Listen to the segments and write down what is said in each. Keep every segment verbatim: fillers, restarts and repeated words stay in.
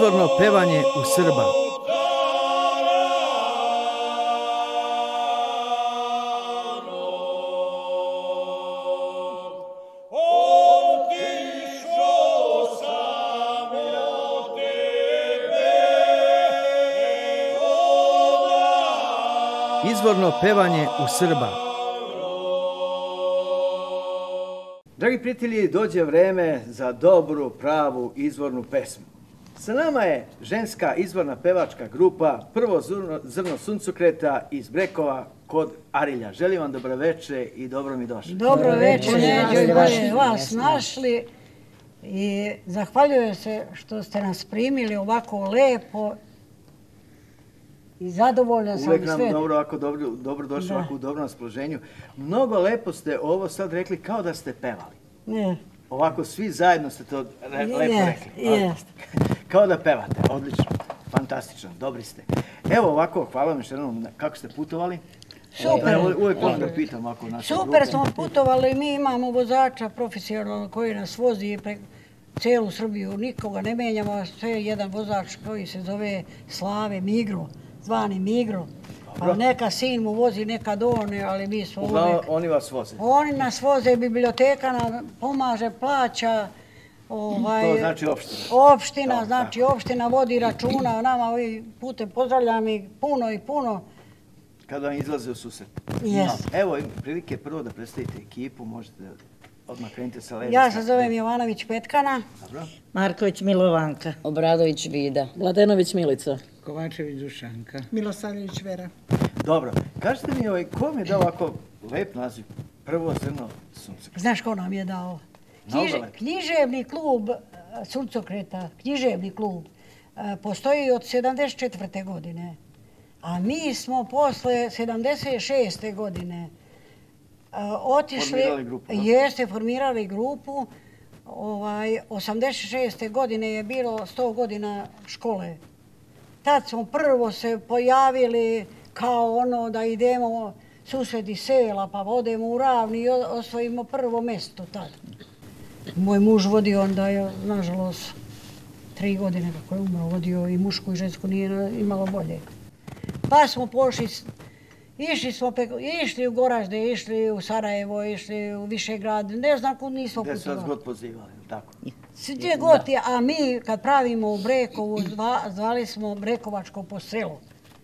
Izvorno pevanje u Srba. Izvorno pevanje u Srba. Dragi prijatelji, dođe vreme za dobru, pravu, izvornu pesmu. Sa nama je ženska izvorna pevačka grupa Prvo zrno, zrno suncokreta iz Brekova kod Arilja. Želim vam dobro veče i dobro mi došli. Dobro veče, Neđo, i bolje vas našli. I zahvaljujem se što ste nas primili ovako lepo. I zadovoljna sam sve. Uvek nam dobro, ovako dobro, dobro došli, ovako u dobrom raspoloženju. Mnogo lepo ste ovo sad rekli kao da ste pevali. Ne. Ovako svi zajedno ste to re, lepo rekli. Jeste. Kao da pevate, odlično, fantastično, dobri ste. Evo ovako, hvala vam još jednom, kako ste putovali? Super. Evo, uvek volim da pitam ovako naše grupe. Super smo putovali, mi imamo vozača profesionalno koji nas vozi preko celu Srbiju, nikoga ne menjamo, sve je jedan vozač koji se zove Slave Migro, zvani Migro. Pa neka sin mu vozi, neka on, ali mi smo uvek... Oni vas voze? Oni nas voze, biblioteka nam pomaže, plaća. To znači opština? Opština, znači opština vodi računa o nama, putem pozdravljam ih puno i puno. Kada vam izlaze u susret? Jes. Evo, prilike prvo da predstavite ekipu, možete odmah krenite sa levi. Ja se zovem Jovanović Petkana. Dobro. Marković Milovanka. Obradović Vida. Mladenović Milica. Kovačević Dušanka. Milosavljević Vera. Dobro. Kažete mi, ovaj, ko vam je dao ovako lep naziv? Prvo zrno suncokreta. Znaš ko nam je dao? Književni klub Suncokreta, književni klub, postoji od sedamdeset četvrte godine. A mi smo posle sedamdeset šeste godine otišli... Formirali grupu. Jeste, formirali grupu. osamdeset šeste godine je bilo sto godina škole. Tad smo prvo se pojavili kao ono da idemo susredi sela, pa odemo u Ravni i osvojimo prvo mesto tad. Moj muž vodio onda je, nažalost, tri godine kako je umro, vodio i mušku i žensku, nije imalo bolje. Pa smo pošli, išli smo, išli u Goražde, išli u Sarajevo, išli u Višegrad, ne znam kud nismo putovali. Gde su vas god pozivali, tako? Gdje god je, a mi kad pravimo u Brekovu, zvali smo Brekovačko postrelo.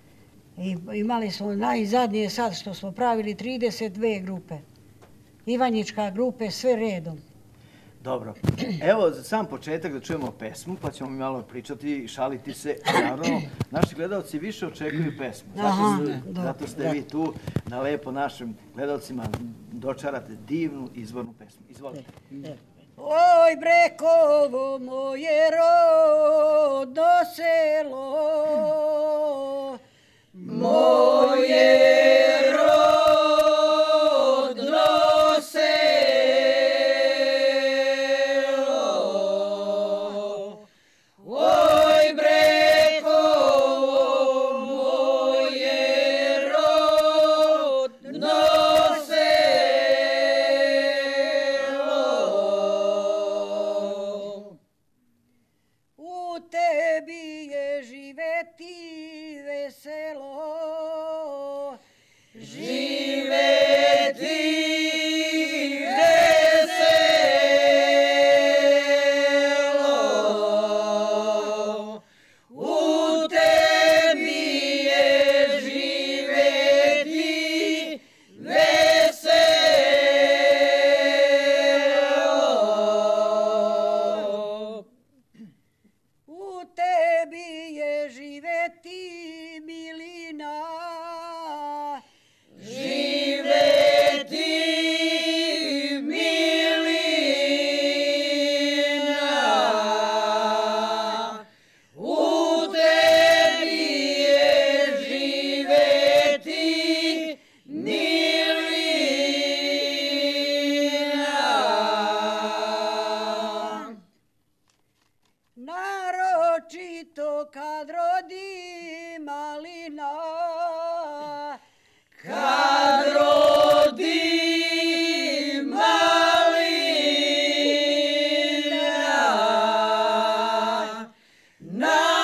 I imali smo najzadnije sad što smo pravili trideset dve grupe. Ivanjička grupe, sve redom. Dobro. Evo, za sam početak da čujemo pesmu, pa ćemo mi malo pričati i šaliti se. Naravno, naši gledalci više očekuju pesmu. Zato ste vi tu da lepo našim gledalcima dočarate divnu izvornu pesmu. Izvolite. Oj, Brekovo, moje rodno selo, moje rodno selo, oj, Brekovo, moje rodno selo, u tebi je živeti veselo, živeti veselo, u tebi je živeti veselo, u tebi je živeti milina, živeti milina, u tebi je živeti milina. Naročito kad rodi malina, kad rodi malina, na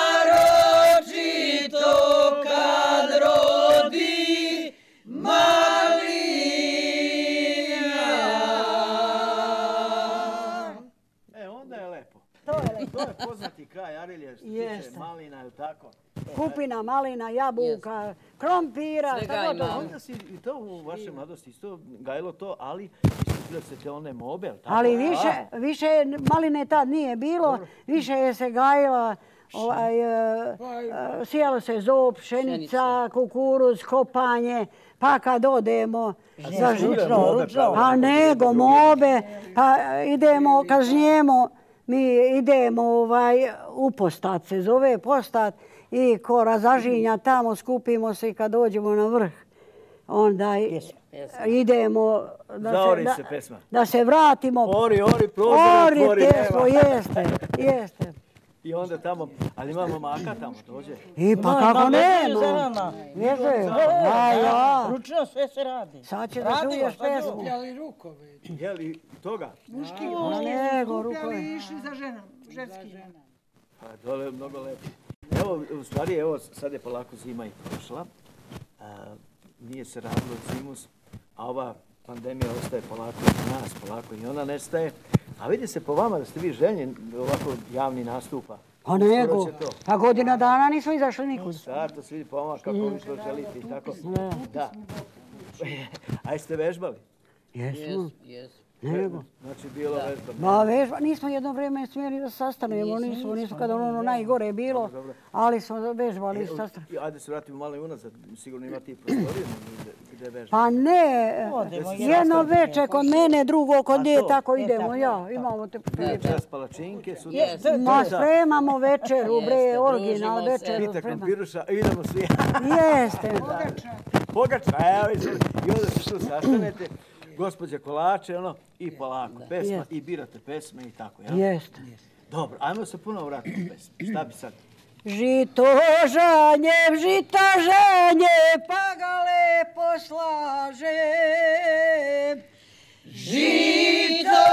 To je To je poznati kraj Arilje, što tiče malina, ili tako? kupina, malina, jabuka, krompira, tako to. Onda si i to u vašoj mladosti isto gajilo to, ali isto se te one mobe, ili tako? Ali više, više maline tad nije bilo, više je se gajila, ovaj, sijalo se zob, pšenica, kukuruz, kopanje, pa kad odemo za žito, pa nego mobe, pa idemo, kad žnjemo, mi idemo ovaj, u postat, se zove postat, i ko razažinja tamo, skupimo se i kad dođemo na vrh, onda idemo da se, da, da se vratimo. Ori, ori, prozor, otvori, nema. Ori, jeste, jeste. I onda tamo, ali imamo maka tamo, dođe. I pa kako nema? Jeste, ja, ja. Ručno sve se radi. Sad će da čuješ pesmu. Jeli rukove. Jeli toga? Muški nego rukove rukove. išli za ženom, ženski. Pa dole mnogo lepo. Evo, u stvari, evo, sad je polako zima i prošla. Nije se radilo zimus, a ova pandemija ostaje polako i nas, polako i ona nestaje. A vidi se po vama da ste vi željni ovako javni nastupa. Pa nego, pa godina dana nismo izašli nikud. Sad, to se vidi po vama kako vi to želite i tako. Da. A jeste vežbali? Jesmo. Nego. Znači bilo vežba. Ma vežba, nismo jedno vrijeme smjeli da sastanemo, nismo, nismo kada ono najgore je bilo, ali smo vežbali i sastanemo. Ajde se vratimo malo i unazad, sigurno imate i prostoriju gdje vežbate. Pa ne, jedno veče kod mene, drugo kod nje, tako idemo, ja, imamo te prije. Čas palačinke, sutra. Ma spremamo večeru, bre, original večeru. Pita krompiruša, idemo svi. Jeste. Pogača, evo i onda se tu sastanete. Gospođa kolače, ono, i polako, pesma, i birate pesme i tako, jel? Jeste. Dobro, ajmo se puno vratiti u pesmu. Šta bi sad? Žito žanje, žito žanje, pa ga lepo slaže. Žito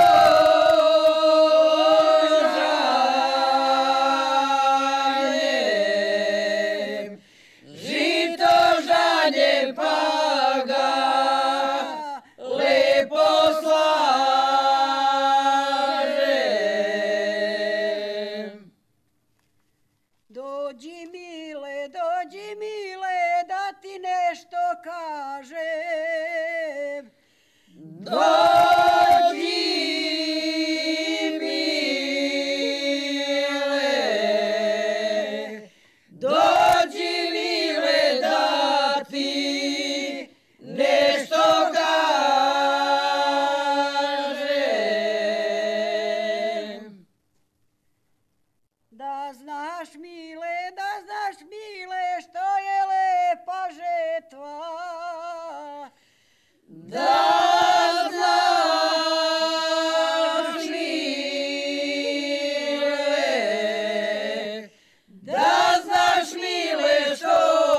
žanje, žito žanje, pa ga lepo slaže. Dođi mile, dođi mile, da ti nešto kažem. Dođi mile, dođi mile, da ti nešto kažem. Da znaš mile, da znaš mile, što je lepa žetva. Da znaš mile, da znaš mile, što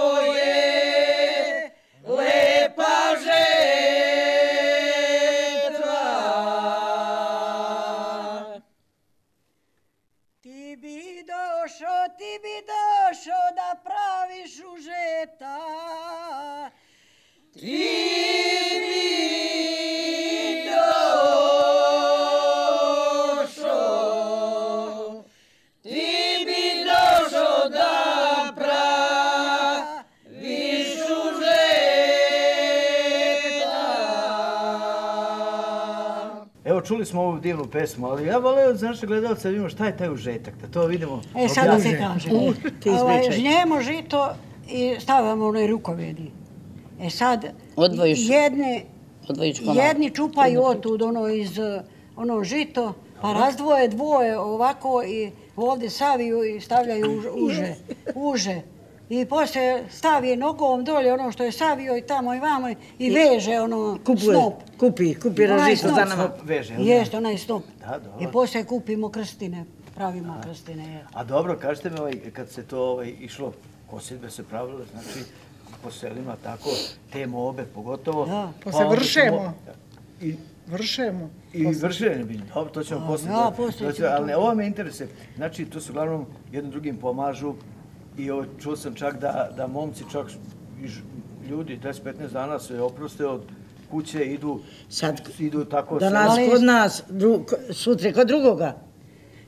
je lepa žetva. Ti bi došao, ti bi došao da praviš užeta. Ti bi došao, ti bi došao da praviš užeta. Evo, čuli smo ovu divnu pesmu, ali ja voleo za naše gledalce da vidimo šta je taj užetak, da to vidimo. E, sad da se kaže. Žnjemo žito i stavljamo onoj rukovedi. E sad, jedne, jedni čupaju otud ono iz ono žito, pa razdvoje dvoje ovako i ovdje saviju i stavljaju uže, uže. I poslije stavi nogom dolje ono što je savio i tamo i vamo i veže ono snop. Kupi, kupi različno za nama. Jeste, onaj snop. I poslije kupimo krstine, pravimo krstine. A dobro, kažete mi, kad se to išlo, kosidbe se pravile, znači po selima tako, te mobe pogotovo. Poslije vršemo. Vršemo. I vršenje bi, dobro, to ćemo poslije. Ali ovo me interesuje, znači tu se uglavnom jednim drugim pomažu. I čuo sam čak da momci, čak ljudi, deset do petnaest dana se oproste od kuće, idu tako... Danas kod nas, sutra kod drugoga.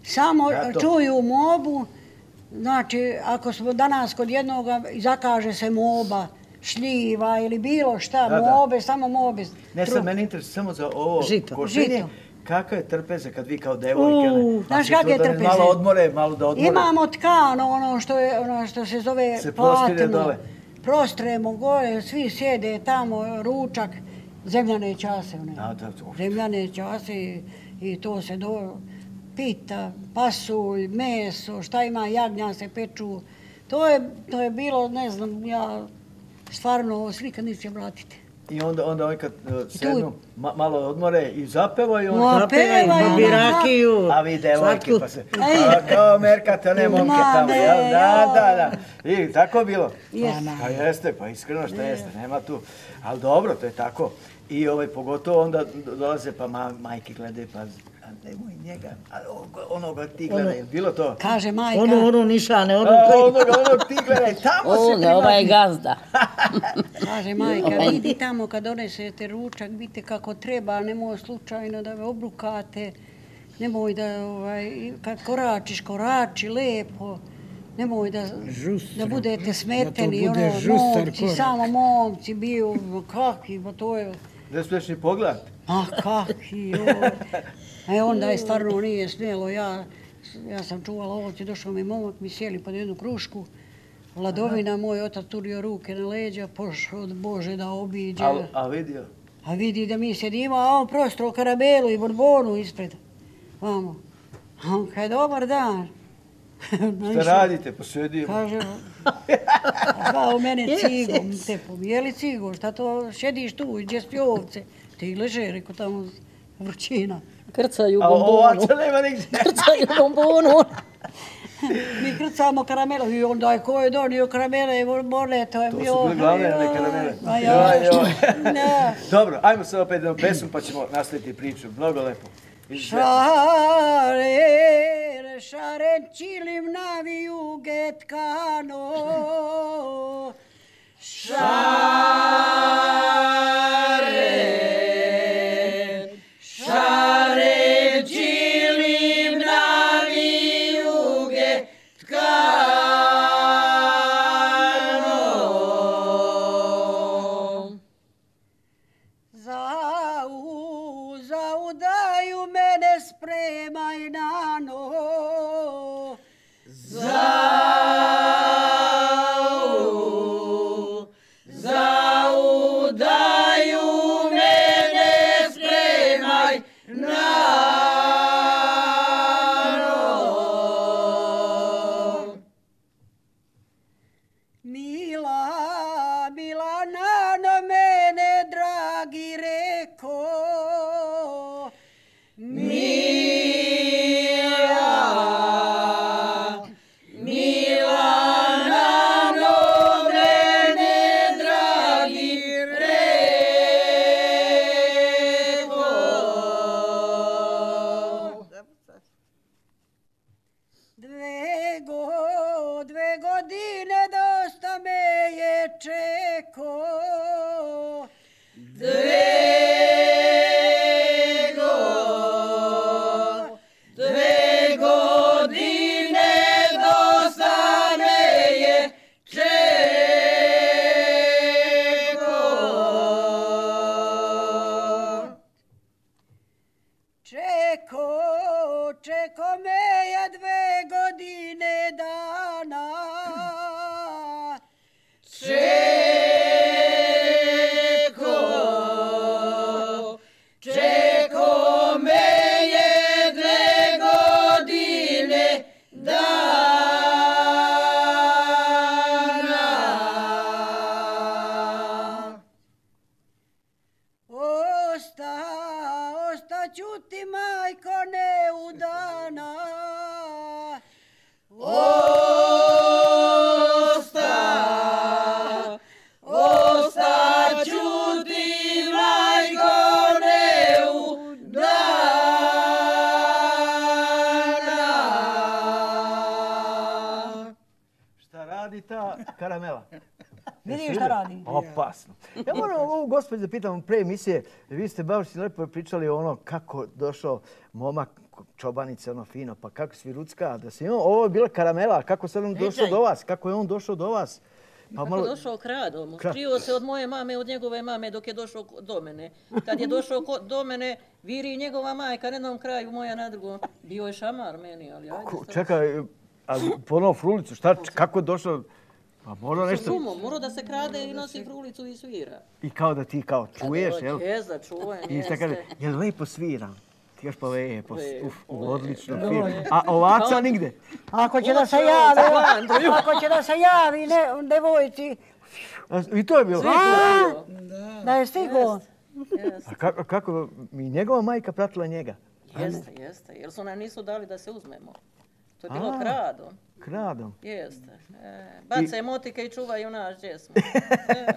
Samo Zato. čuju mobu, znači ako smo danas kod jednoga i zakaže se moba, šljiva ili bilo šta, Da, da. mobe, samo mobe. Ne, Tru- sad meni interesuje samo za ovo Žito. košenje. Žito. Kakav je trpeze kad vi kao devojke, U, ne? znaš Ako kak to je da ne trpeze? Malo odmore, malo da odmore. Imamo tkano, ono što, je, ono što se zove Se prostire platno. dole. Prostremo gore, svi sjede tamo, ručak, zemljane čase. One. Da, da, to. Zemljane čase i, i to se do pita, pasulj, meso, šta ima, jagnja se peču. To je, to je bilo, ne znam, ja stvarno ovo svi nikad neće vratiti. I onda, onda ovaj kad uh, sednu, ma, malo odmore i zapevaju. Ma, on... pevaju, Zapevaju, ona, bi rakiju. A vi devojke, slatku. pa se... Ej. A, kao merkate, one momke Ma, tamo, ne, jel? Da, jo. da, da. I tako je bilo. Jeste. Pa jeste, pa iskreno što jeste, nema tu. Ali dobro, to je tako. I ovaj, pogotovo onda dolaze pa ma, majke gledaju, pa a nemoj njega, a onoga, onoga ti gledaj, je bilo to? Kaže majka, Onu, onu nišane, onu A, koji... onoga, onog ti gledaj, tamo se On, ovaj primakni. gazda. kaže majka, vidi tamo kad donesete ručak, vidite kako treba, nemoj slučajno da me obrukate, nemoj da, ovaj, kad koračiš, korači lepo, nemoj da, Žustro. da budete smeteni, Da to bude ono, žustar momci, korak. samo momci bio, kakvi, pa to je, Ne smiješ ni pogledati. a kakvi, joj. E onda je stvarno nije smjelo, ja, ja sam čuvala ovdje, došao mi momak, mi sjeli pod jednu krušku, Vladovina, moj otac turio ruke na leđa, pošao od Bože da obiđe. Al, a vidio? A vidi da mi sjedimo, a on prostro karamelu i borbonu ispred. Vamo. A on kaže, dobar dan. Šta radite? Pa sedi. Kaže, zvao mene cigom, tepom. Je li cigo, šta to šediš tu, gdje spi ovce? Ti leže, reko tamo vrućina. Krcaju A bombonu. ovaca nema nigdje. Krcaju bombonu. Mi krcamo karamelu i onda je ko je donio karamele i borbone, to je To bio... su bile glavne one karamele. A Joj, ja, joj. ne. Dobro, ajmo sad opet jednu pesmu pa ćemo nastaviti priču. Mnogo lepo. Izuzetno. Šare, šare, čilim na vijuge tkano. Šare, šare, čilim na vijuge tkano. Za u, za udaju mene spremaj nano. Za u, za udaju mene spremaj nano. Mila, mila nano mene dragi reko. Mila, mila nano mene dragi reko. Dve, go, dve godine dosta me je čeko. Dve, go, dve godine dosta me je čeko. Čeko, čeko me je dve godine dana. Čeko, čeko me je dve godine dana. Osta, osta ćuti majko neudana. Osta, osta ćuti majko neudana. Šta radi ta karamela? Vidiš šta radi? Opasno. Ja moram ovu gospođu da pitam pre emisije, vi ste baš si lepo pričali o ono kako došao momak čobanice, ono fino, pa kako svirucka, da se imao, ovo je bila karamela, kako sad on došao do vas, kako je on došao do vas? Pa Kako malo... je došao kradom, Kra- skrio se od moje mame, od njegove mame dok je došao ko- do mene. Kad je došao ko- do mene, viri njegova majka na jednom kraju, moja na drugom. Bio je šamar meni, ali ajde. Ko- šta- Čekaj, a ponovo frulicu, šta, kako je došao? Pa mora Sa nešto... šumom, morao da se krade i nosi frulicu i svira. I kao da ti kao čuješ, jel? Jezda, čujem, I šta kaže, jeste. jel lepo svira? Ti još pa lepo, Lepo, uf, lepo. odlično, fino. A ovaca nigde? Ako će da se Otišao javi, za Flandriju. ako će da se javi ne, devojci, A, I to je bilo. da je stigo. Jeste, A kako, kako, mi njegova majka pratila njega? jeste, jeste. Jer su nam nisu dali da se uzmemo. To je bilo A. kradom. Kradom. Jeste. E, bace motike i čuvaju nas, gdje smo. E,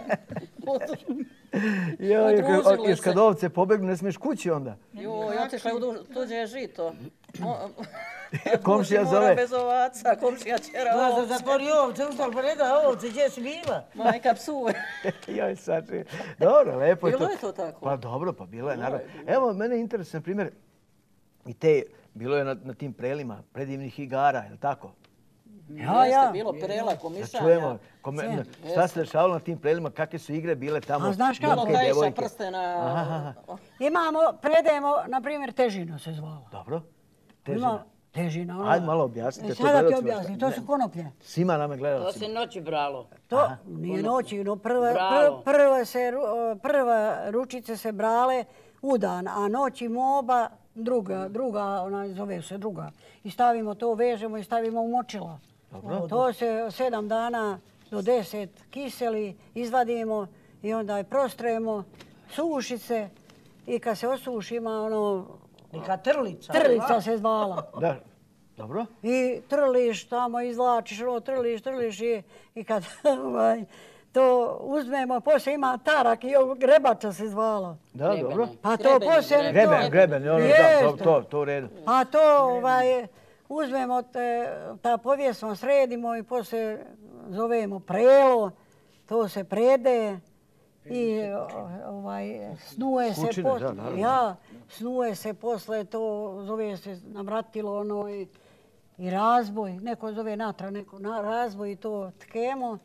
Jo, jer kad- Udružile jer se. kad ovce pobegnu, ne smiješ kući onda. Joj, otišla je u du- tuđe žito. Mo- Komšija Muž mora zove. bez ovaca, komšija čera Da, da ovce. zatvori ovce, ustal pa ne da ovce, gdje si bila? Majka psuje. Joj, sad čujem. Dobro, lepo je to. Bilo je to tako? Pa dobro, pa bilo je, naravno. Evo, mene interesuje, na primjer, i te, bilo je na, na tim prelima predivnih igara, je li tako? Ja, Jeste, ja. bilo prela, Da komišanja. čujemo, kome- šta se dešavalo na tim prelima, kakve su igre bile tamo? A znaš kako? Bilo momke i kajša, devojke? prstena. Imamo, predajemo, na primjer, težino se zvalo. Dobro. Težina. Ima težina. ono- Ajde malo objasnite. E, to Sada ti gledalcima. objasnim, to su konoplje. Svima nama To gledalcima. se noći bralo. To nije noći, no prva, Bralo. pr- prva, se, ru- prva ručice se brale u dan, a noći moba druga, druga, ona zove se druga. I stavimo to, vežemo i stavimo u močila. To se sedam dana do deset kiseli, izvadimo i onda je prostremo, suši se i kad se osuši ima ono, Neka trlica. trlica se zvala. Da, dobro. I trliš tamo, izvlačiš, ono, trliš, trliš i, i kad ovaj, to uzmemo, poslije ima tarak i ovog grebača se zvala. Da, dobro. Pa to Grebeni, poslije... Greben, to- greben, ono, da, to, Jeste. to, to u redu. Pa to ovaj, uzmemo, te, ta povijesno sredimo i poslije zovemo prelo, to se prede i ovaj, snuje se, Kućine, pos- da, naravno. ja, snuje se posle to, zove se navratilo ono i, i razboj, neko zove natra, neko na, razboj i to tkemo.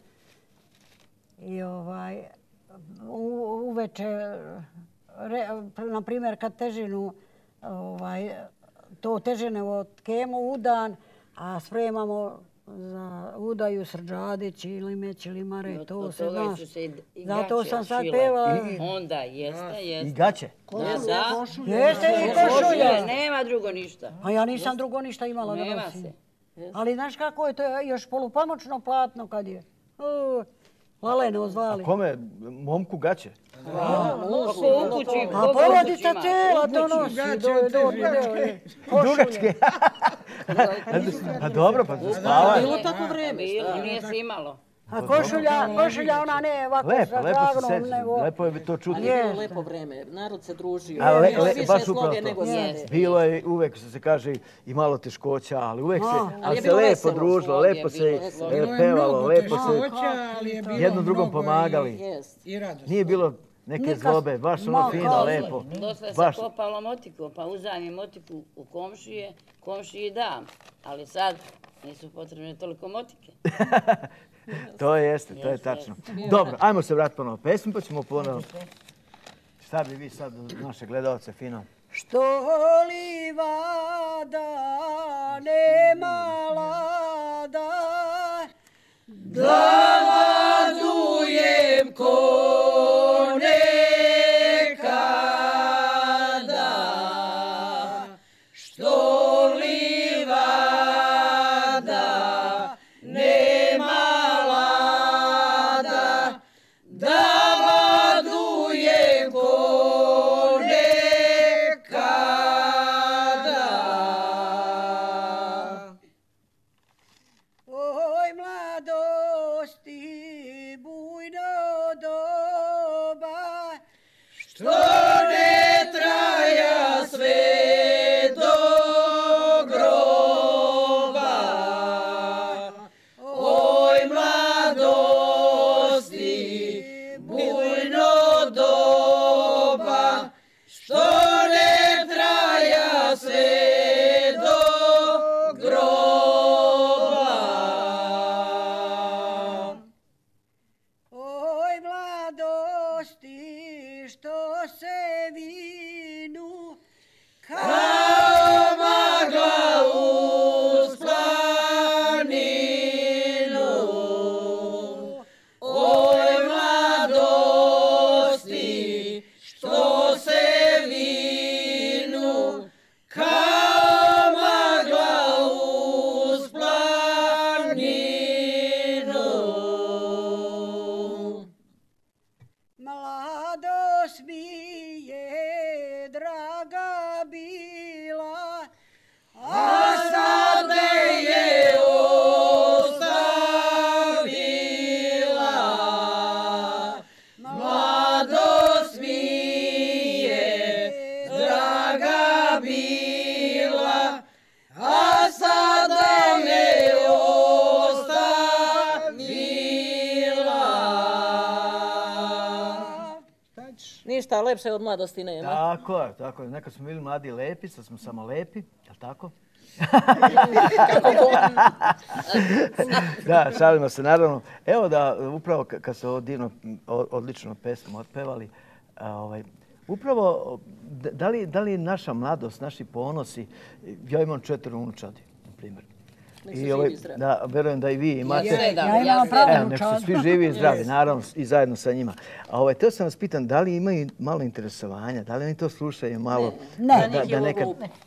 I ovaj, u, uveče, re, na primjer kad težinu, ovaj, to težinevo tkemo u dan, a spremamo za udaju srđadić ili meć ili mare, Od- to od se toga znaš. su se i- i Zato gaće sam sad šile. pevala. Onda, jeste, I jeste. gaće. Da, da. Jeste i Košulje, košulja. nema drugo ništa. A ja nisam drugo ništa imala da Nema nosim. se. Ali znaš kako je, to je još polupamoćno platno kad je. U, Laleno zvali. Kome? Momku gaće? Ko u kući, A ko u porodica kućima. cijela to nosi. gaće, Do, do, do, dugačke. Dugačke. Pa dobro, pa za spavanje. Bilo tako vreme. Bilo, nije se imalo. A košulja, košulja ona ne ovako Lepo, sa lepo se kragnom, sećam, nego... lepo je to čuti. Ali je bilo lepo vreme, narod se družio. A le- Bilo le- više baš upravo sloge to. nego sada. Bilo je uvek, što se kaže, i malo teškoća, ali uvek se, A. ali je se bilo lepo veselo, družilo, sloge, lepo se bilo je e, sloge. Bilo je pevalo, mnogo lepo se teškoća, ali je bilo jedno drugom mnogo i- pomagali. Jest. I radost. Nije bilo neke Nikad- zlobe, baš ono Ma, fino, kako? lepo. Dosta se Baš, kopalo motiku, pa uzajmi motiku u komšije, komšiji dam. Ali sad nisu potrebne toliko motike. to jeste, to je tačno. Dobro, ajmo se vratiti ponovo pesmu, pa ćemo ponovo. Šta bi vi sad naše gledalce fino? Što livada nema lada, ništa lepše od mladosti nema. Tako je, tako je. Nekad smo bili mladi i lepi, sad smo samo lepi, jel' tako? Da, šalimo se naravno. Evo da, upravo kad se ovo divno, odlično pesmu otpevali, ovaj, upravo, da li, da li naša mladost, naši ponosi, ja imam četiri unučadi, na primjer. I ovaj, da, verujem da i vi imate. Ja sedam, Ja imam ja pravo sedam. Evo, nek su svi živi i zdravi, naravno, i zajedno sa njima. A ovaj, teo sam vas pitan, da li imaju malo interesovanja, da li oni to slušaju malo? Ne. Da, da nekad...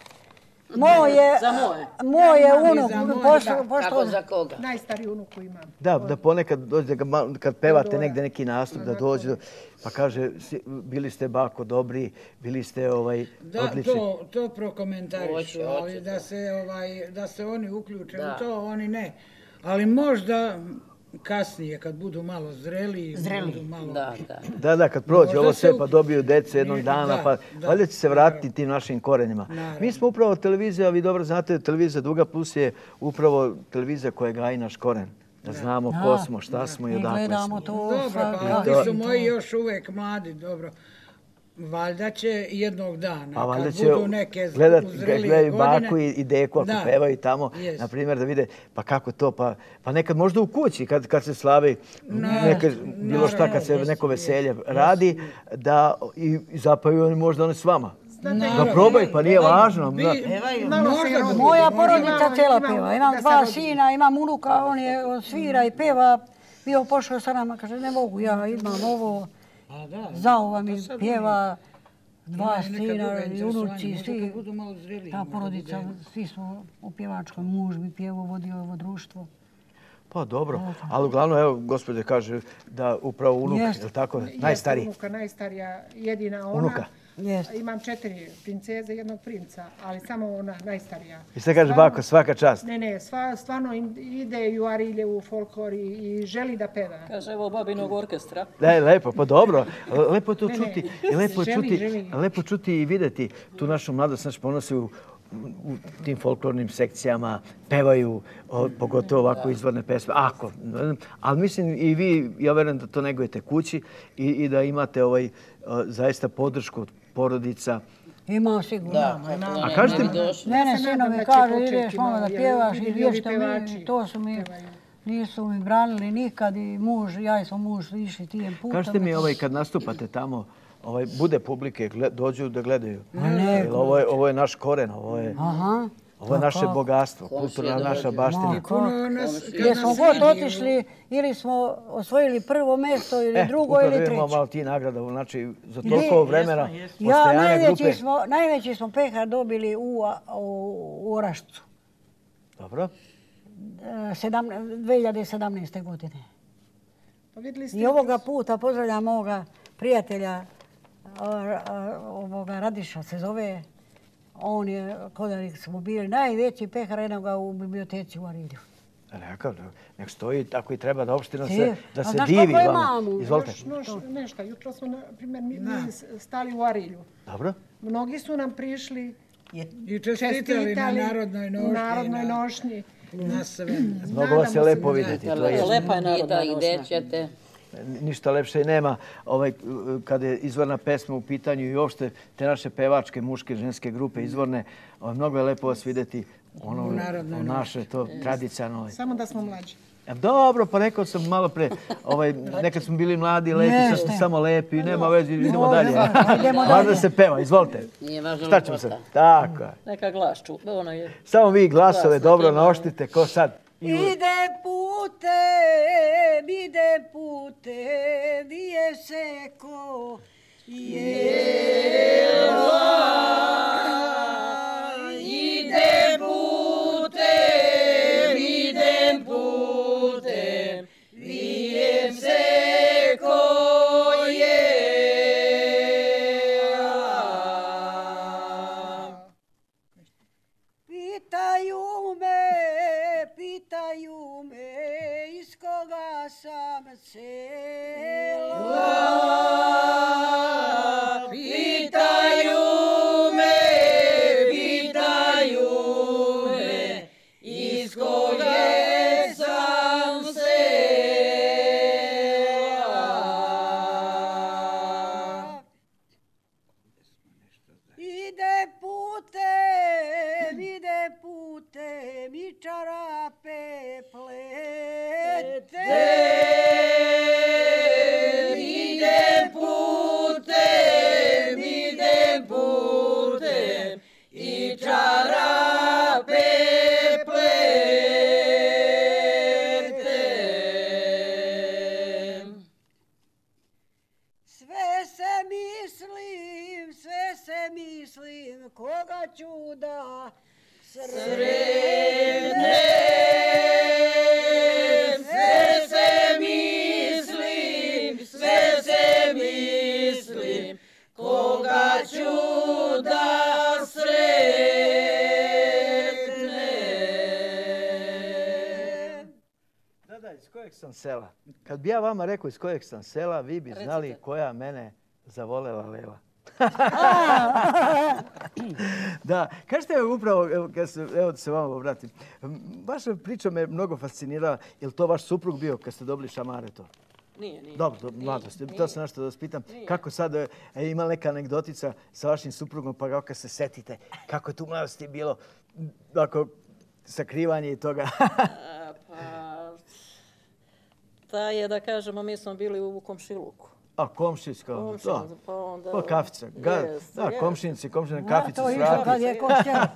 Moje, Za moje. moje unuk, za moje, pošto, da. pošto Kako za koga? Najstariju unuku imam. Da, da ponekad dođe, da ga malo- kad pevate negde neki nastup, da dođe, pa kaže, "Si- bili ste bako dobri, bili ste ovaj, Da, odlični." to, to prokomentarišu, Hoće, ali hoće da to. se, ovaj, da se oni uključe Da. u to, oni ne. Ali možda kasnije, kad budu malo zreli, budu malo... Da, da. Da, da, kad prođe Možda ovo se sve, u- pa dobiju dece jednog Ne, dana, da, pa da, valjda će se vratiti naravno. tim našim korenima. Naravno. Mi smo upravo televizija, vi dobro znate, televizija Duga Plus je upravo televizija koja gaji naš koren. Da znamo ko smo, šta smo i mi odakle gledamo smo. to. Dobro, svaki pa dan. ovi su moji još uvijek mladi, dobro. Valjda će jednog dana, Pa valjda kad će budu neke gledat, uzrelije gledaju godine... baku i, i deku ako Da, pevaju tamo, jest. na primjer da vide pa kako to, pa, pa nekad možda u kući kad, kad se slavi neka, bilo šta kad se neko veselje radi, da i, i zapaju oni možda oni s vama. Da probaju, pa nije važno. Da. Možda bi- Moja možda- porodica imamo- cijela imamo peva. Imam da se dva rodi. sina, imam unuka, on je svira i peva. Bio pošao sa nama, kaže ne mogu, ja imam ovo. A da, Zao mi sad pjeva, dva imaju neka druga sina i interesovanja, unuci, možda svi. kad budu malo zreliji, Ta možda porodica, bude- svi smo u pjevačkom. Muž bi pjevao, vodio ovo društvo. Pa dobro, ali uglavnom, evo, gospođa kaže da upravo unuk, Jest. je li tako, Jeste najstariji. unuka, najstarija, jedina ona. Unuka. Jest. Imam četiri princeze i jednog princa, ali samo ona najstarija. I sve kaže, Stvarno- bako, svaka čast. Ne, ne, sva, stvarno in- ide i u arilje, u folklor i, i želi da peva. Kaže, evo babinog orkestra. Da, je lepo, pa dobro. Lepo je to Ne, ne, čuti. I lepo je želi, čuti, želi. lepo je čuti i vidjeti tu našu mladost, naš ponosi u, u tim folklornim sekcijama, pevaju, o, pogotovo ovako izvorne pesme. Ako, ali mislim i vi, ja verujem da to negujete kući i, i da imate ovaj, o, zaista podršku od porodica. Ima sigurno. Da, kako A ne, kažete ne bi mi- došli. Ne, ne, Ja se nadam sinovi da će kaže, početi ideš mama da malo, jer pjevaš i vidim i ovi vješto mi, pevači to su mi, pevaju. nisu mi branili nikad i muž, ja i sam muž išli tijem putom. Kažete mi, ovaj, kad nastupate tamo, ovaj, bude publike, gled- dođu da gledaju. ne. Jer ovo je, ovo je naš koren, ovo je, Aha. ovo je naše bogatstvo, Komšije kulturna naša dođu. baština. Ma, Puno nas, kad Gdje nas smo god vidi, otišli, ili smo osvojili prvo mjesto, ili E, drugo, upravo ili imamo treće. malo ti nagrada, znači za toliko vremena Ja, postojanja najveći grupe. smo, najveći smo pehar dobili u, u, u Orašcu, Dobro. e, sedam, dvije hiljade sedamnaeste. godine. Pa vidjeli ste I ovoga puta pozdravljam moga prijatelja, a, a, ovoga Radiša se zove, on je, kodarik smo bili, najveći pehar jednoga u biblioteci u Arilju. Rekao, nek stoji tako i treba da opština se, Ti, da a se znaš divi koliko je vama. mamu? Izvolite. još noš, nešto. Jutro smo, na primjer, mi, mi stali u Arilju. Dobro. Mnogi su nam prišli, I čestitali na narodnoj nošnji. u narodnoj na, nošnji. na sve. Mnogo vas je lepo vidjeti. To je Lepa je narodna I nošnja. gdje ćete? ništa lepše i nema. Ovaj, kada je izvorna pesma u pitanju i uopšte te naše pevačke, muške, ženske grupe izvorne, ovaj, mnogo je lepo vas vidjeti ono, U narodnoj u naše, to tradicionalno. Samo da smo mlađi. E, Dobro, pa rekao sam malo pre, ovaj, nekad smo bili mladi, lepi, sad smo Jeste. samo lepi, nema veze, idemo Dobro, dalje. idemo Važno dalje. se peva, izvolite. Nije važno Šta ćemo sad? lepota. Tako je. Neka glas ču. Ono je. Samo vi glasove Glas, dobro nema. naoštite, ko sad. Ide putem, ide putem, vije se ko Idem putem, idem putem, vijem se ko je. Pitaju me, pitaju me, iz koga sam sela. Pitaju me mi čarape plete. Idem putem, idem putem i čarape pletem. Sve se mislim, sve se mislim, koga ću da Sretnem, sve se mislim, sve se mislim, koga ću da sretnem. Da, da, iz kojeg sam sela. Kad bi ja vama rekao iz kojeg sam sela, vi bi znali Recite. koja mene zavolela lela. Da, kažete mi upravo, evo, kad se, evo da se vama obratim, vaša priča me mnogo fascinirala. Je li to vaš suprug bio kad ste dobili šamare to? Nije, nije. Dobro, to, mlado ste, to sam nešto da vas pitam. Kako sad, e, ima neka anegdotica sa vašim suprugom, pa kako kad se setite, kako je tu mladosti bilo, ako sakrivanje i toga. A, pa, ta je, da kažemo, mi smo bili u komšiluku. A komšinska, Komšina, da. pa onda... Pa kafica, ga, Jest, da, jest. komšinici, komšine, A, kaficu to s išlo kad je košća.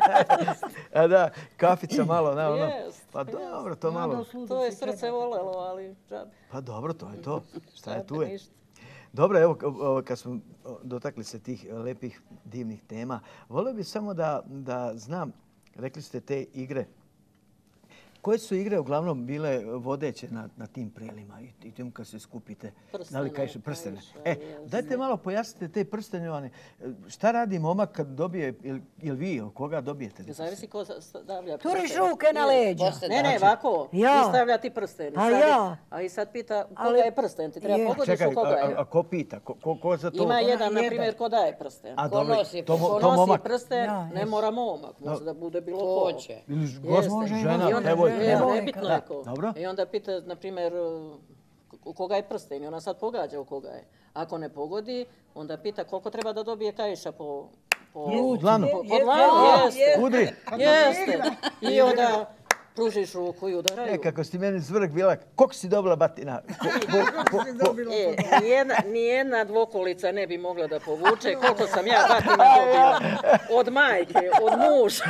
A da, kafica malo, ne, ono. Jest, Pa jest. dobro, to malo. To je srce volelo, ali džabe. Pa dobro, to je to. Šta je Džabe tu je? ništa. Dobro, evo, o, kad smo o, dotakli se tih lepih, divnih tema, volio bih samo da, da znam, rekli ste te igre. Koje su igre uglavnom bile vodeće na, na tim prelima i, i tim kad se skupite? Da li Prstene, kajše prstene? kajše, E, jest. dajte malo pojasnite te prstenjovane. Šta radi momak kad dobije, ili il vi, od koga dobijete? Zavisi ko stavlja Turiš prsten. ruke na leđa. Posle Ne, ne, ovako. Ja. I stavlja ti prsten. A Sad je- ja. A i sad pita koga Ali- je prsten. Ti treba Je. pogodiš Čekaj, u koga a, je. a, a ko pita? Ko, ko, ko za to? Ima jedan, na jedan. primjer, ko daje prsten. A Ko dobro, nosi to, mo- Ko to nosi momak. prsten, Ja, ne jest. mora momak. Može da bude bilo ko. Hoće. Ili Jeste. gospođa, žena, I onda, devojka. ne, devojka. nebitno je ko. Dobro. I onda pita, na primjer, u koga je prsten i ona sad pogađa u koga je. Ako ne pogodi, onda pita koliko treba da dobije kajša po... Po Dlanu. Po, po dlanu, jeste. Udri. Jeste. I onda pružiš ruku i udaraju. E, kako si meni zvrk bila, koliko si dobila batina? Ko- ko- ko- ko- E, nijedna, nijedna dvokolica ne bi mogla da povuče koliko sam ja batina dobila. Od majke, od muža.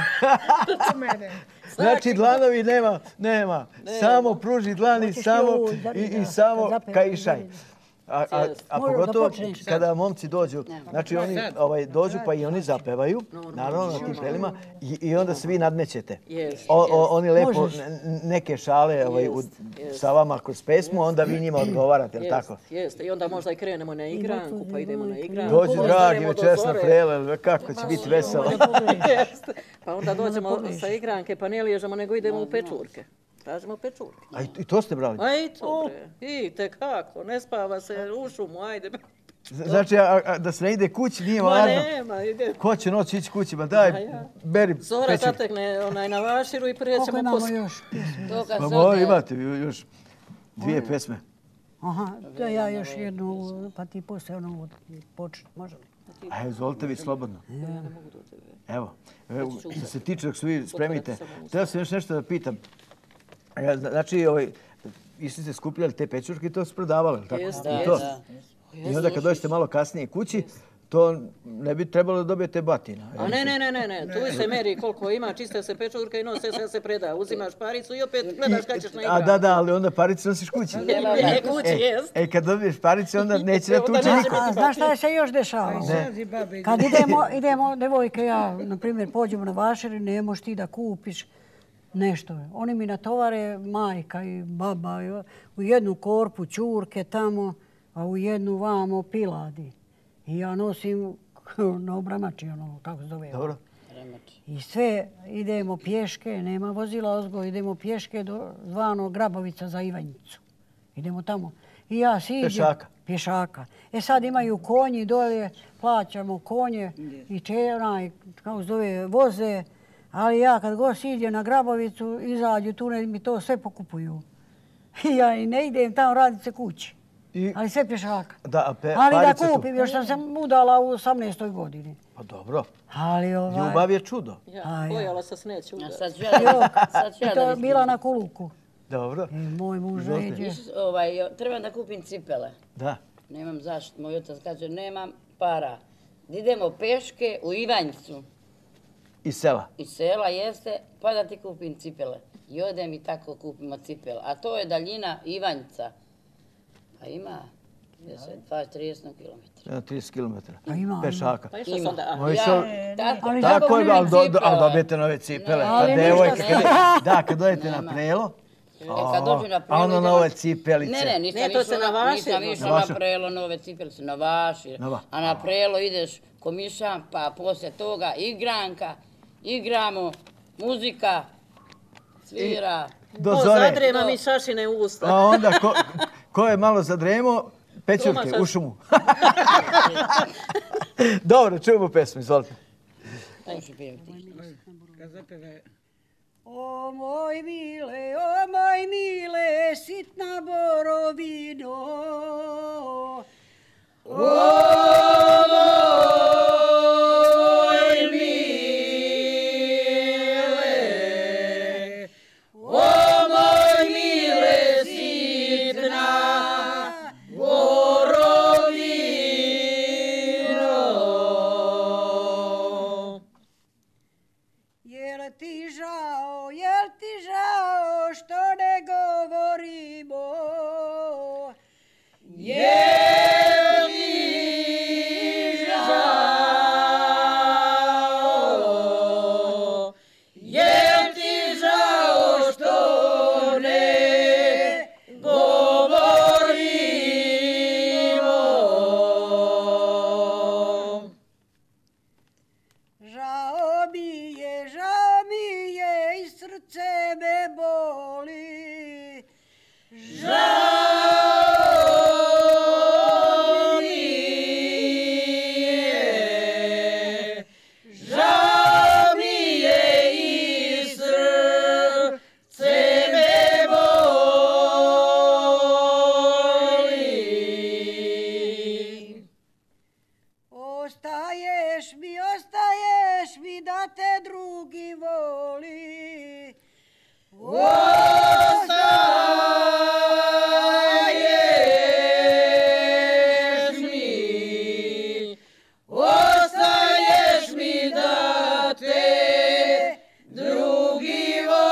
U mene. Znači, dlanovi nema, nema. Samo pruži dlani, Hoćeš samo ju, i, da, i da, samo kad zapevamo, kaišaj. da, A, a, a Može da pogotovo počneš. kada momci dođu, znači oni Sad. ovaj, dođu pa i oni zapevaju, naravno na tim prelima, i, i onda se vi nadmećete. Jest, O, o, oni lepo Možeš. n- neke šale ovaj, u- Jest, jest. sa vama kroz pesmu, onda vi njima odgovarate, jel tako? Jeste, jeste. I onda možda i krenemo na igranku, pa idemo na igranku. Dođi, dragi, Pozdravimo do večeras na zore. prele, kako će biti veselo. Jeste. Pa onda dođemo sa igranke, pa ne liježemo, nego idemo u pečurke. Tražimo pečurke. A i, i to ste brali? A i to bre, idite kako, ne spava se u šumu, ajde. Znači, a, a, da se ne ide kući, nije Ma važno. nema, ide. Ko će noć ići kući? Ma daj, A ja. beri Zora pećurku. zatekne onaj na vaširu i Koliko prijećemo imamo posle. još pjesme? To kad Pa se mora ode- imate još dvije pesme. Aha, da ja još jednu, pa ti poslije ono počne, može li? A izvolite vi slobodno. Ja ne mogu do tebe. Evo, evo, ću što se tiče dok se vi spremite, samo usta. htio sam još nešto da pitam. Ja, zna- Znači, ovaj, isti ste skupljali te pečurke i to su prodavali, jel tako? Jeste, I, to. Da. I onda kad dođete malo kasnije kući, to ne bi trebalo da dobijete batina. A ne, ne, ne, ne, ne, tu se meri koliko ima, čiste se pečurka i nose se se preda. Uzimaš paricu i opet gledaš kad ćeš na A igranku. da, da, ali onda paricu nosiš kući. Ne, kući, jest. E, kad dobiješ paricu, onda neće da Onda tuče neće niko. A znaš šta se još dešava? Sad i babe Kad idemo, idemo, devojke i ja, na primjer, pođemo na vašer i ne možeš ti da kupiš nešto. Oni mi natovare, majka i baba, i u jednu korpu čurke tamo, a u jednu vamo piladi. I ja nosim na obramači, ono, kako se zove. Dobro. I sve idemo pješke, nema vozila ozgo, idemo pješke do zvano Grabovica za Ivanjicu. Idemo tamo. I ja siđem. Pješaka. Pješaka. E sad imaju konji dolje, plaćamo konje i če, onaj, kako se zove, voze. Ali ja kad god siđem na Grabovicu, izađu tu ne, mi to sve pokupuju. I ja i ne idem tamo raditi se kući. I- Ali sve pješaka. Da, a pe- Ali da parice tu? kupim, još sam se udala u osamnaestoj godini. Pa dobro. Ali ovaj... Ljubav je čudo. Ja, bojala sam se neće A udariti. sad ću ja da, sad ću I ja to da je vidim. bila na kuluku. Dobro. E, moj muž Izvolite. neđe. Nisu, ovaj, trebam da kupim cipele. Da. Nemam zašto. Moj otac kaže, nemam para. Da idemo peške u Ivanjcu. Iz sela. Iz sela jeste, pa da ti kupim cipele. I odem i tako kupimo cipele. A to je daljina Ivanjca. A ima deset, dvadeset, trideset kilometara. Jedno trideset kilometara. Pa ima, Pešaka. Pa išla sam Ima. da... Moji Ja, su- tako, Ali tako Tako je, kupim ali, do, do, ali cipele. dobijete nove cipele. Ne, Pa ali devojka, ništa kad, ne. da, kad dođete na Nema. prelo, E, kad dođu na a prelo, ono idemo- nove cipelice. Ne, ne, nisam Ne, to išla se na, navaši, nisam no. išla Navaša. na prelo, nove cipele se navaši. Nava- A na prelo ideš komišan, pa poslije toga igranka, igramo, muzika, svira. Do O, zore. zadrema mi šašine u usta. A onda ko, ko je malo zadremo, pećurke Domaća- u šumu. Dobro, čujemo pesmu, izvolite. Hoću pjevati. Kad zapeva O moj mile, o moj mile, sitna borovino. Jel ti žao, jel ti žao što ne govorimo? Žao mi je, žao mi je i srce me boli. Ostaješ mi, ostaješ mi da te drugi voli. Ostaješ mi, ostaješ mi da te drugi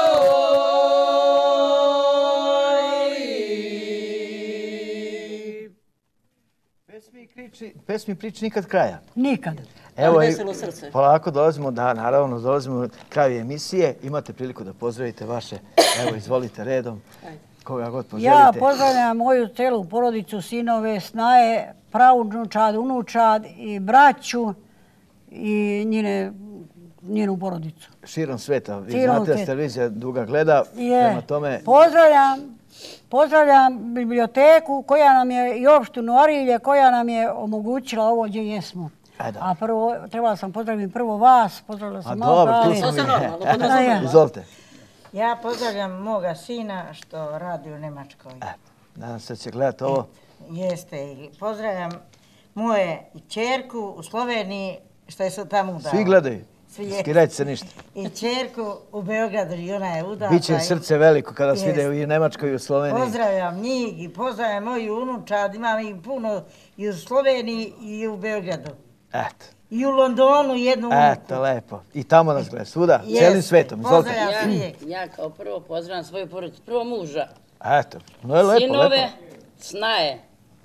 voli. Pesmi, kriči, pesmi priči nikad kraja. Nikad. Evo, i veselo srce. polako dolazimo, da, naravno, dolazimo kraju emisije. Imate priliku da pozdravite vaše, evo, izvolite redom, koga god poželite. Ja pozdravljam moju celu porodicu, sinove, snaje, pravnučad, unučad i braću i njine, njenu porodicu. Širom sveta, vi Širom znate da sveta. televizija duga gleda, Je. prema tome, Pozdravljam, pozdravljam biblioteku koja nam je i opštinu Arilje koja nam je omogućila ovo gdje jesmo. E, da. A prvo, trebala sam pozdraviti prvo vas, pozdravila A sam malo dobro, tu ali- smo To se mi. normalno Da, ja. podrazumijeva. Izvolite. Ja pozdravljam moga sina što radi u Njemačkoj. E, nadam se da će gledati ovo. Jeste. I pozdravljam moje i čerku u Sloveniji što su tamo udala. Svi gledaju. Svi je. Skirajte se ništa. I čerku u Beogradu i ona je udata. Biće srce veliko kada vas Jest. vide i u Nemačkoj i u Sloveniji. Pozdravljam njih i pozdravljam moju unučad. Imam ih puno i u Sloveniji i u Beogradu. Eto, I u Londonu jednu unuku. eto, lepo. I tamo nas gleda, svuda, Jeste. cijelim svetom. Izvolite. Pozdravljam Ja, svijeg. ja kao prvo pozdravljam svoju porodicu. Prvo muža, Eto, no je lepo, sinove, lepo. snaje,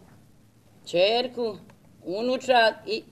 čerku, unučad i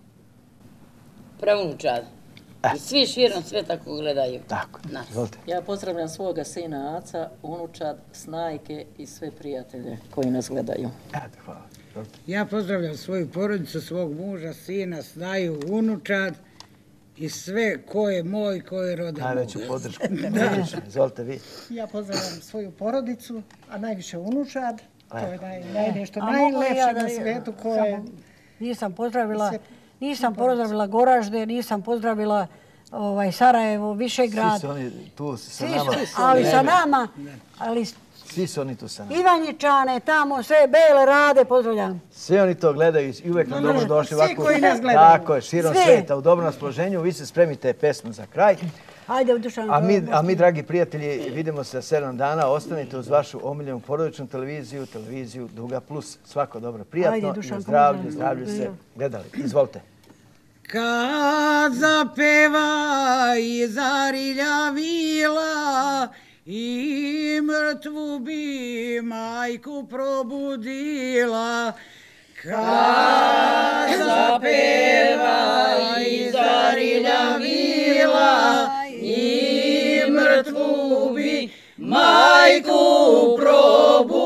pravunučad. I svi širom sveta ko gledaju Tako, nas. izvolite. Ja pozdravljam svoga sina Aca, unučad, snajke i sve prijatelje koji nas gledaju. Eto, hvala. Izvolite. Ja pozdravljam svoju porodicu, svog muža, sina, snaju, unučad i sve ko je moj, ko je rodan Najveću moj. podršku. Odlično, izvolite vi. Ja pozdravljam svoju porodicu, a najviše unučad. To je naj, naj, nešto A mogu li ja najlepše da- na svijetu koje... samo Nisam pozdravila, Sve- nisam pozdravila Goražde, nisam pozdravila ovaj, Sarajevo, Višegrad. Svi su oni tu sa Svi nama. su, ali sa nama, ali Svi su oni tu sa nama. Ivanjičane, tamo sve bele rade, pozdravljam. Svi oni to gledaju i uvek nam dobro došli. Svi koji nas gledaju. Tako je, širom Svi. sveta, u dobrom raspoloženju. Vi se spremite pesmu za kraj. Ajde, Dušan. A mi, a mi, dragi prijatelji, vidimo se za sedam dana. Ostanite uz vašu omiljenu porodičnu televiziju, televiziju Duga Plus. Svako dobro, prijatno Ajde, i Dušanko, zdravlje, može. zdravlje se Ajde. gledali. Izvolite. Kad zapeva i zarilja vila i mrtvu bi majku probudila. Kad zapeva i zarilja vila i mrtvu bi majku probudila.